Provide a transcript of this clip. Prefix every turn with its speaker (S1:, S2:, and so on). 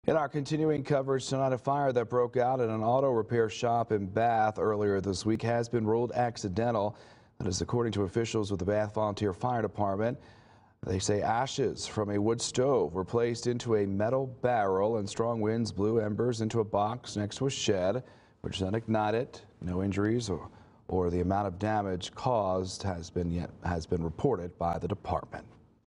S1: In our continuing coverage tonight, a fire that broke out at an auto repair shop in Bath earlier this week has been ruled accidental. That is according to officials with the Bath Volunteer Fire Department. They say ashes from a wood stove were placed into a metal barrel and strong winds blew embers into a box next to a shed, which then ignited. No injuries or the amount of damage caused has been reported by the department.